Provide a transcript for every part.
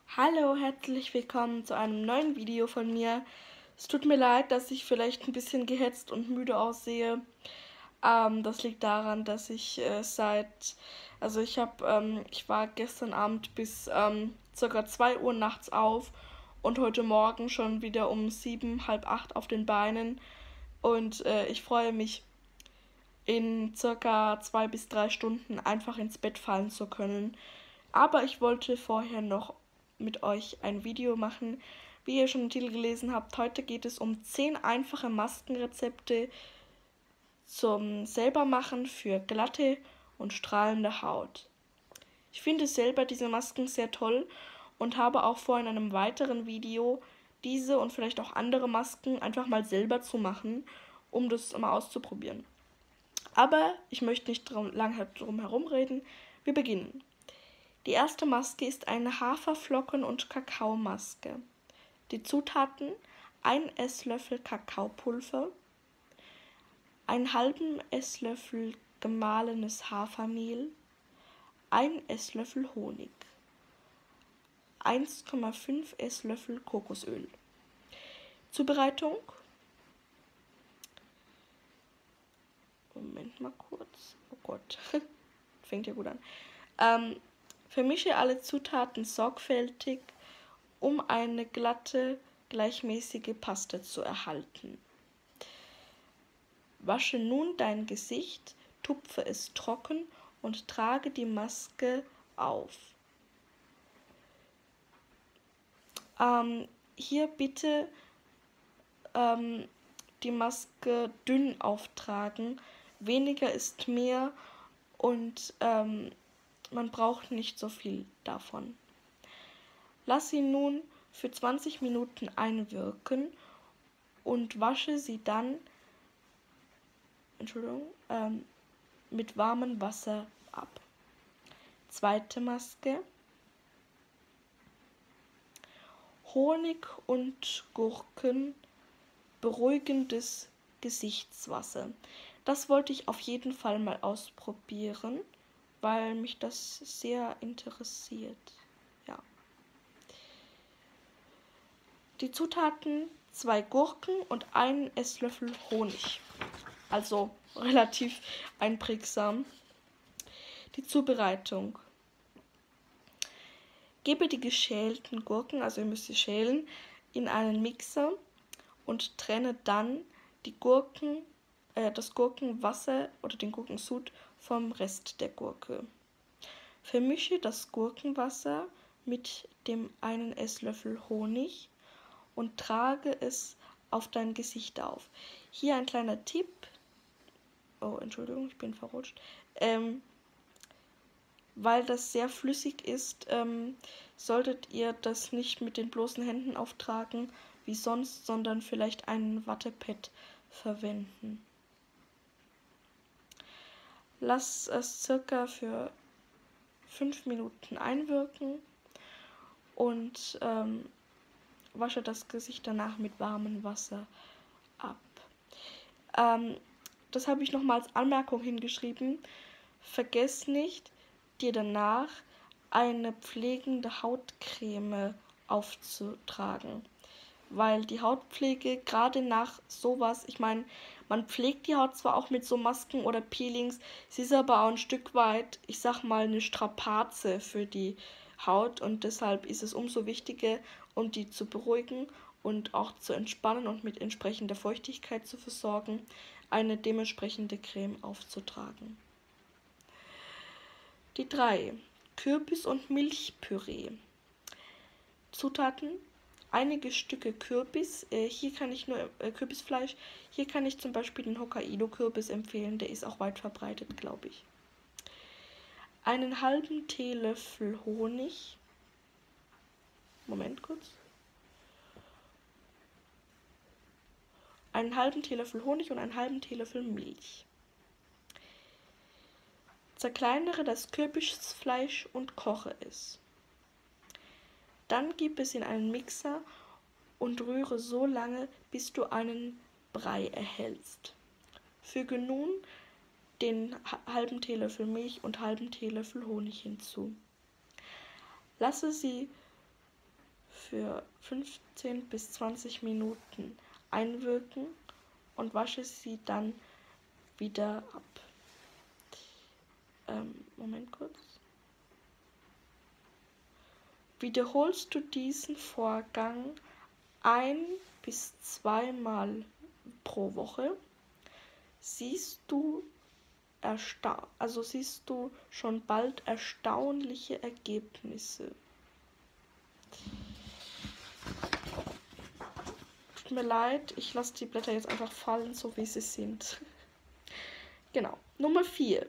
Hallo, herzlich willkommen zu einem neuen Video von mir. Es tut mir leid, dass ich vielleicht ein bisschen gehetzt und müde aussehe. Das liegt daran, dass ich ich war gestern Abend bis circa 2 Uhr nachts auf und heute Morgen schon wieder um 7, halb 8 auf den Beinen. Und ich freue mich, in circa 2 bis 3 Stunden einfach ins Bett fallen zu können. Aber ich wollte vorher noch mit euch ein Video machen. Wie ihr schon im Titel gelesen habt, heute geht es um 10 einfache Maskenrezepte zum Selbermachen für glatte und strahlende Haut. Ich finde selber diese Masken sehr toll und habe auch vor, in einem weiteren Video diese und vielleicht auch andere Masken einfach mal selber zu machen, um das mal auszuprobieren. Aber ich möchte nicht lange drum herum reden. Wir beginnen. Die erste Maske ist eine Haferflocken- und Kakaomaske. Die Zutaten: 1 Esslöffel Kakaopulver, einen halben Esslöffel gemahlenes Hafermehl, 1 Esslöffel Honig, 1,5 Esslöffel Kokosöl. Zubereitung: Moment mal kurz. Oh Gott, fängt ja gut an. Vermische alle Zutaten sorgfältig, um eine glatte, gleichmäßige Paste zu erhalten. Wasche nun dein Gesicht, tupfe es trocken und trage die Maske auf. Hier bitte die Maske dünn auftragen. Weniger ist mehr und man braucht nicht so viel davon. Lass sie nun für 20 Minuten einwirken und wasche sie dann mit warmem Wasser ab. Zweite Maske: Honig und Gurken, beruhigendes Gesichtswasser. Das wollte ich auf jeden Fall mal ausprobieren, weil mich das sehr interessiert. Ja. Die Zutaten: 2 Gurken und 1 Esslöffel Honig. Also relativ einprägsam. Die Zubereitung: Gebe die geschälten Gurken, also ihr müsst sie schälen, in einen Mixer und trenne dann das Gurkenwasser oder den Gurkensud vom Rest der Gurke. Vermische das Gurkenwasser mit dem 1 Esslöffel Honig und trage es auf dein Gesicht auf. Hier ein kleiner Tipp. Oh, Entschuldigung, ich bin verrutscht. Weil das sehr flüssig ist, solltet ihr das nicht mit den bloßen Händen auftragen wie sonst, sondern vielleicht ein Wattepad verwenden. Lass es circa für 5 Minuten einwirken und wasche das Gesicht danach mit warmem Wasser ab. Das habe ich nochmal als Anmerkung hingeschrieben. Vergiss nicht, dir danach eine pflegende Hautcreme aufzutragen. Weil die Hautpflege, gerade nach sowas, ich meine, man pflegt die Haut zwar auch mit so Masken oder Peelings, sie ist aber auch ein Stück weit, ich sag mal, eine Strapaze für die Haut und deshalb ist es umso wichtiger, um die zu beruhigen und auch zu entspannen und mit entsprechender Feuchtigkeit zu versorgen, eine dementsprechende Creme aufzutragen. Die 3. Kürbis- und Milchpüree. Zutaten: einige Stücke Kürbis, hier kann ich nur Kürbisfleisch, hier kann ich zum Beispiel den Hokkaido-Kürbis empfehlen, der ist auch weit verbreitet, glaube ich. Einen halben Teelöffel Honig, Moment kurz, einen halben Teelöffel Honig und einen halben Teelöffel Milch. Zerkleinere das Kürbisfleisch und koche es. Dann gib es in einen Mixer und rühre so lange, bis du einen Brei erhältst. Füge nun den halben Teelöffel Milch und halben Teelöffel Honig hinzu. Lasse sie für 15 bis 20 Minuten einwirken und wasche sie dann wieder ab. Moment kurz. Wiederholst du diesen Vorgang 1 bis 2 Mal pro Woche, siehst du schon bald erstaunliche Ergebnisse. Tut mir leid, ich lasse die Blätter jetzt einfach fallen, so wie sie sind. Genau. Nummer 4.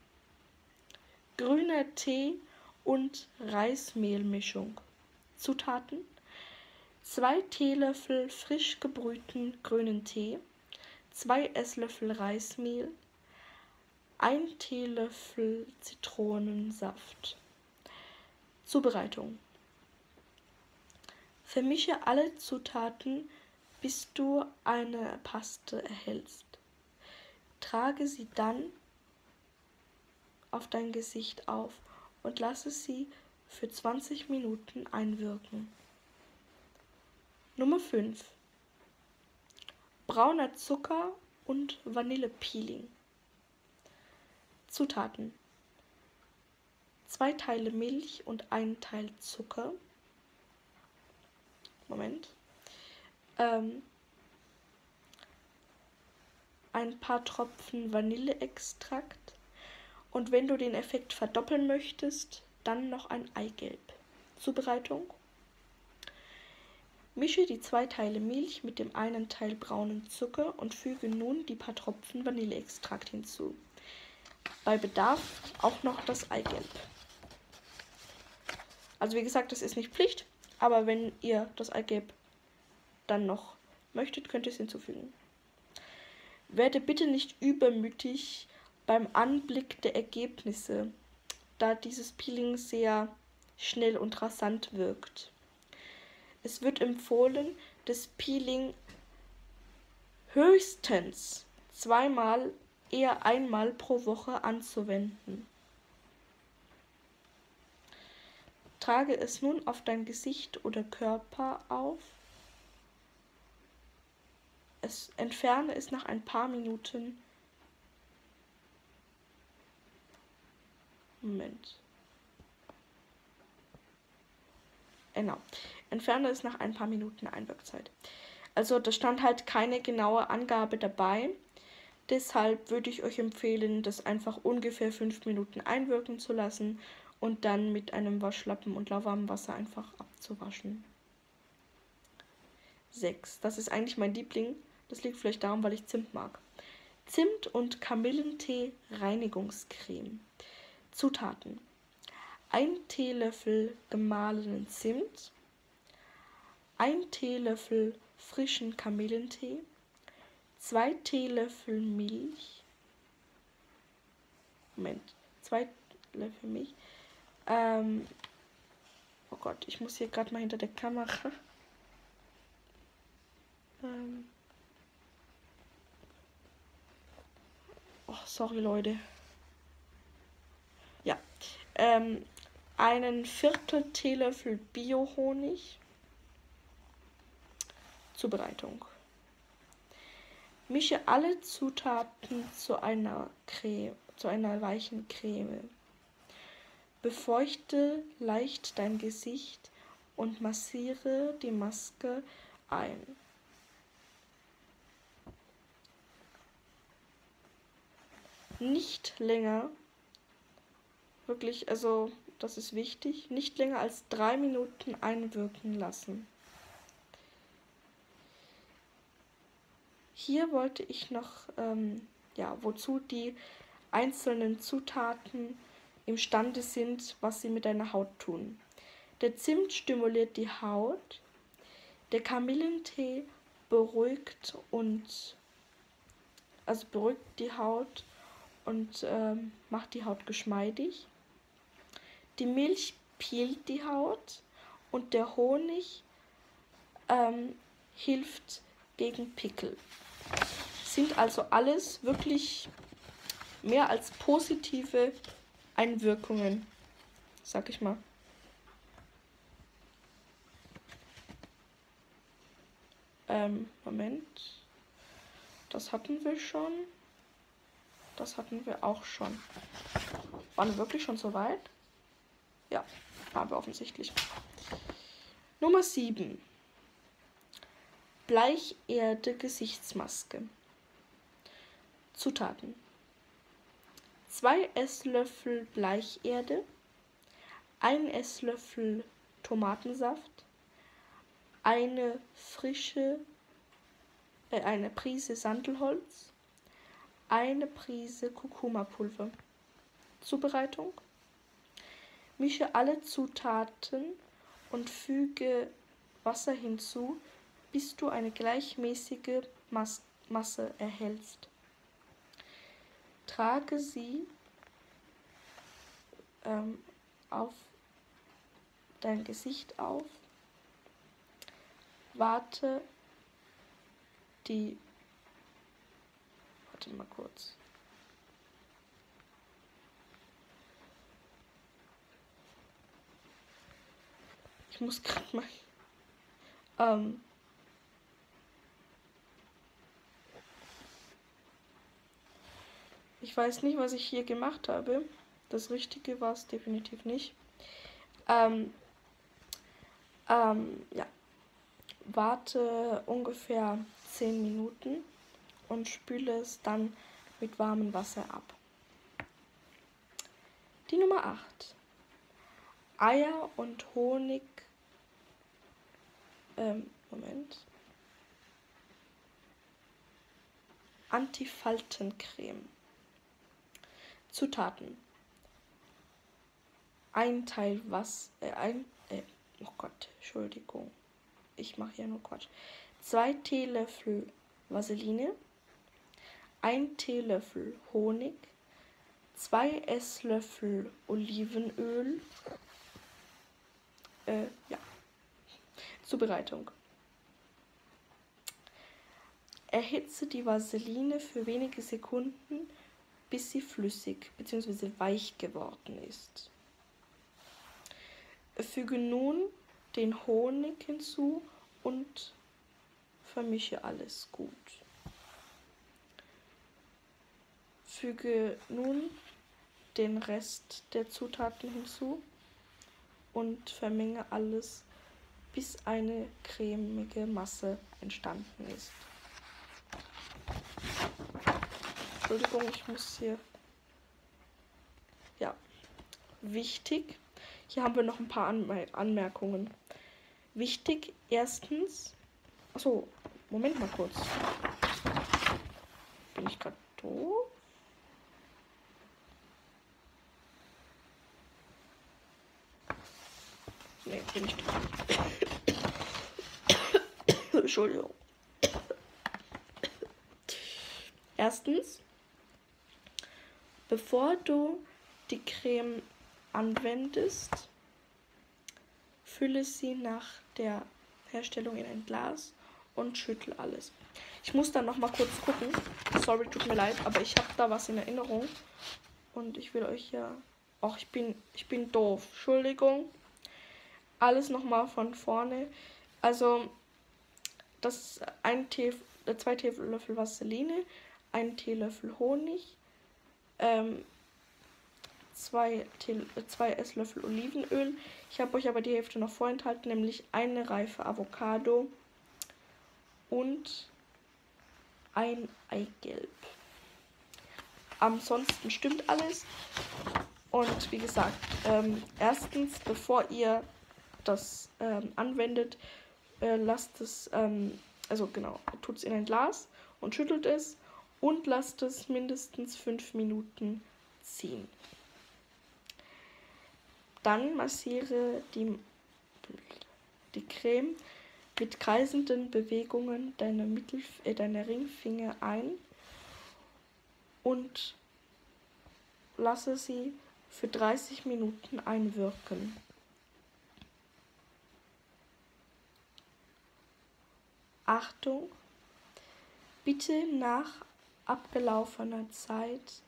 Grüner Tee und Reismehlmischung. Zutaten: 2 Teelöffel frisch gebrühten grünen Tee, 2 Esslöffel Reismehl, 1 Teelöffel Zitronensaft. Zubereitung: Vermische alle Zutaten, bis du eine Paste erhältst. Trage sie dann auf dein Gesicht auf und lasse sie für 20 Minuten einwirken. Nummer 5. Brauner Zucker und Vanillepeeling. Zutaten: 2 Teile Milch und 1 Teil Zucker. Ein paar Tropfen Vanilleextrakt und wenn du den Effekt verdoppeln möchtest, dann noch ein Eigelb. Zubereitung: Mische die 2 Teile Milch mit dem einen Teil braunen Zucker und füge nun die paar Tropfen Vanilleextrakt hinzu. Bei Bedarf auch noch das Eigelb. Also wie gesagt, das ist nicht Pflicht, aber wenn ihr das Eigelb dann noch möchtet, könnt ihr es hinzufügen. Werde bitte nicht übermütig beim Anblick der Ergebnisse, da dieses Peeling sehr schnell und rasant wirkt. Es wird empfohlen, das Peeling höchstens 2-mal, eher 1-mal pro Woche anzuwenden. Trage es nun auf dein Gesicht oder Körper auf. Entferne es nach ein paar Minuten. Genau. Entferne es nach ein paar Minuten Einwirkzeit. Also da stand halt keine genaue Angabe dabei. Deshalb würde ich euch empfehlen, das einfach ungefähr 5 Minuten einwirken zu lassen und dann mit einem Waschlappen und lauwarmem Wasser einfach abzuwaschen. 6. Das ist eigentlich mein Liebling. Das liegt vielleicht daran, weil ich Zimt mag. Zimt und Kamillentee Reinigungscreme. Zutaten: 1 Teelöffel gemahlenen Zimt, 1 Teelöffel frischen Kamillentee, 2 Teelöffel Milch. 2 Löffel Milch. Oh Gott, ich muss hier gerade mal hinter der Kamera. Oh, sorry Leute. Ja. Einen Viertel Teelöffel Biohonig. Zubereitung: Mische alle Zutaten zu einer weichen Creme. Befeuchte leicht dein Gesicht und massiere die Maske ein. Nicht länger, wirklich, also das ist wichtig, nicht länger als 3 Minuten einwirken lassen. Hier wollte ich noch, wozu die einzelnen Zutaten imstande sind, was sie mit deiner Haut tun. Der Zimt stimuliert die Haut, der Kamillentee beruhigt die Haut und macht die Haut geschmeidig. Die Milch peelt die Haut und der Honig hilft gegen Pickel. Sind also alles wirklich mehr als positive Einwirkungen, sag ich mal. Moment. Das hatten wir schon. Das hatten wir auch schon. Waren wir wirklich schon so weit? Ja, waren wir offensichtlich. Nummer 7. Bleicherde Gesichtsmaske. Zutaten: 2 Esslöffel Bleicherde, 1 Esslöffel Tomatensaft, eine Prise Sandelholz, eine Prise Kurkuma-Pulver. Zubereitung: Mische alle Zutaten und füge Wasser hinzu, bis du eine gleichmäßige Masse erhältst. Trage sie auf dein Gesicht auf. Warte mal kurz. Ich muss gerade mal. Ich weiß nicht, was ich hier gemacht habe. Das Richtige war es definitiv nicht. Ja. Warte ungefähr 10 Minuten und spüle es dann mit warmem Wasser ab. Die Nummer 8. Eier und Honig. Moment. Antifaltencreme. Zutaten: 1 Teil Wasser, oh Gott, Entschuldigung, ich mache hier nur Quatsch. 2 Teelöffel Vaseline, 1 Teelöffel Honig, 2 Esslöffel Olivenöl. Ja. Zubereitung: Erhitze die Vaseline für wenige Sekunden, bis sie flüssig bzw. weich geworden ist. Füge nun den Honig hinzu und vermische alles gut. Füge nun den Rest der Zutaten hinzu und vermenge alles, bis eine cremige Masse entstanden ist. Entschuldigung, ich muss hier. Ja. Wichtig. Hier haben wir noch ein paar Anmerkungen. Wichtig, erstens. Achso, Moment mal kurz. Bin ich gerade doof? Nee, bin ich doof. Entschuldigung. Erstens, bevor du die Creme anwendest, fülle sie nach der Herstellung in ein Glas und schüttel alles. Ich muss dann noch mal kurz gucken. Sorry, tut mir leid, aber ich habe da was in Erinnerung und ich will euch ja. Ach, ich bin doof. Entschuldigung. Alles noch mal von vorne. Also das 2 Teelöffel Vaseline, 1 Teelöffel Honig, 2 Esslöffel Olivenöl. Ich habe euch aber die Hälfte noch vorenthalten, nämlich eine reife Avocado und ein Eigelb. Ansonsten stimmt alles. Und wie gesagt, erstens, bevor ihr das anwendet, lasst es, tut es in ein Glas und schüttelt es und lasst es mindestens 5 Minuten ziehen. Dann massiere die Creme mit kreisenden Bewegungen deiner Ringfinger ein und lasse sie für 30 Minuten einwirken. Achtung! Bitte nach abgelaufener Zeit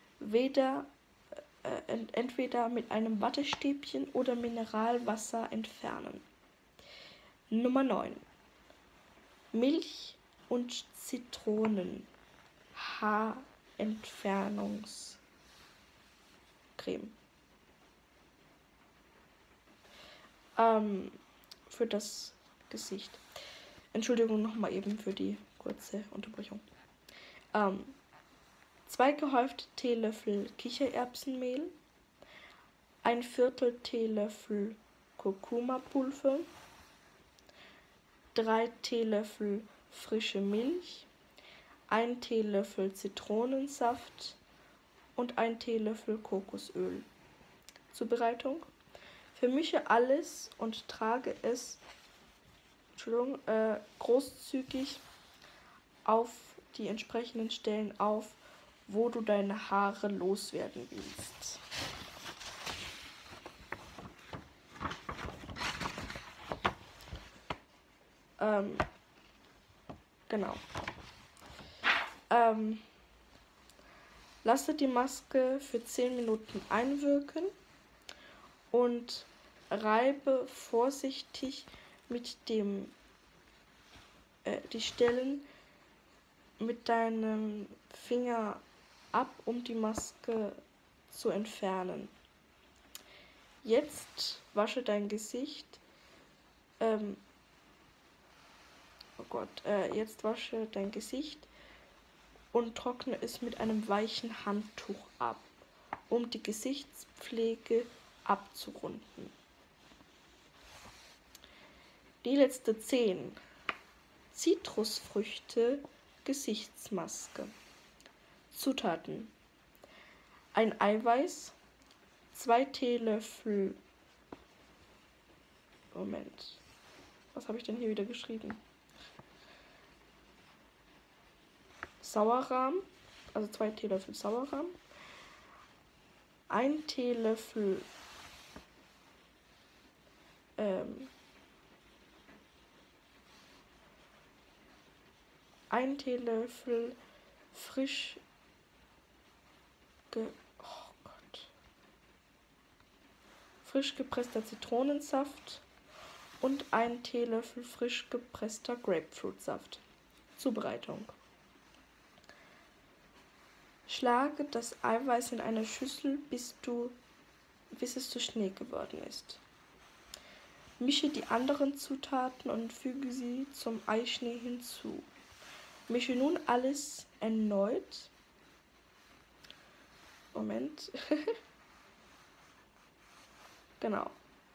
entweder mit einem Wattestäbchen oder Mineralwasser entfernen. Nummer 9. Milch und Zitronen Haarentfernungscreme. Für das Gesicht. Entschuldigung nochmal eben für die kurze Unterbrechung. 2 gehäufte Teelöffel Kichererbsenmehl, 1/4 Teelöffel Kurkuma-Pulver, 3 Teelöffel frische Milch, 1 Teelöffel Zitronensaft und 1 Teelöffel Kokosöl. Zubereitung: Vermische alles und trage es großzügig auf die entsprechenden Stellen auf, wo du deine Haare loswerden willst. Genau. Lasse die Maske für 10 Minuten einwirken und reibe vorsichtig mit dem die Stellen mit deinem Finger ab, um die Maske zu entfernen. Jetzt wasche dein Gesicht. Jetzt wasche dein Gesicht und trockne es mit einem weichen Handtuch ab, um die Gesichtspflege abzurunden. Die letzte 10. Zitrusfrüchte Gesichtsmaske. Zutaten: ein Eiweiß, 2 Teelöffel. Moment. Was habe ich denn hier wieder geschrieben? Sauerrahm, also 2 Teelöffel Sauerrahm, 1 Teelöffel frisch gepresster Zitronensaft und 1 Teelöffel frisch gepresster Grapefruitsaft. Zubereitung: Schlage das Eiweiß in eine Schüssel, bis es zu Schnee geworden ist. Mische die anderen Zutaten und füge sie zum Eischnee hinzu. Mische nun alles erneut. Moment. Genau.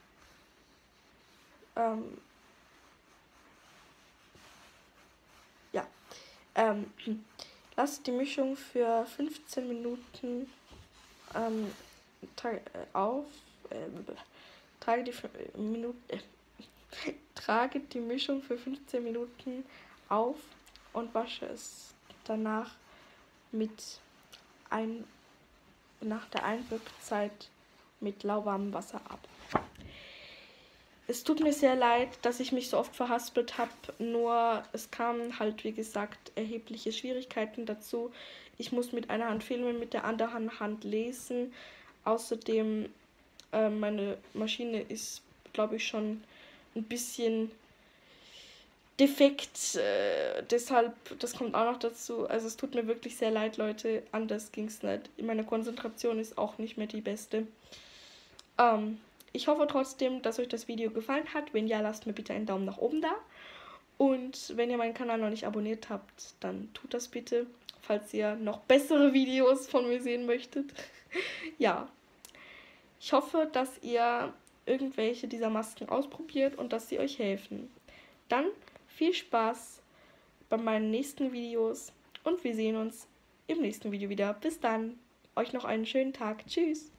Lasse die Mischung für 15 Minuten trage die Mischung für 15 Minuten auf und wasche es danach nach der Einwirkzeit mit lauwarmem Wasser ab. Es tut mir sehr leid, dass ich mich so oft verhaspelt habe, nur es kamen halt, wie gesagt, erhebliche Schwierigkeiten dazu. Ich muss mit einer Hand filmen, mit der anderen Hand lesen. Außerdem, meine Maschine ist, glaube ich, schon ein bisschen defekt, deshalb, das kommt auch noch dazu. Also es tut mir wirklich sehr leid, Leute, anders ging es nicht. Meine Konzentration ist auch nicht mehr die beste. Ich hoffe trotzdem, dass euch das Video gefallen hat. Wenn ja, lasst mir bitte einen Daumen nach oben da. Und wenn ihr meinen Kanal noch nicht abonniert habt, dann tut das bitte, falls ihr noch bessere Videos von mir sehen möchtet. Ja, ich hoffe, dass ihr irgendwelche dieser Masken ausprobiert und dass sie euch helfen. Dann viel Spaß bei meinen nächsten Videos und wir sehen uns im nächsten Video wieder. Bis dann, euch noch einen schönen Tag. Tschüss.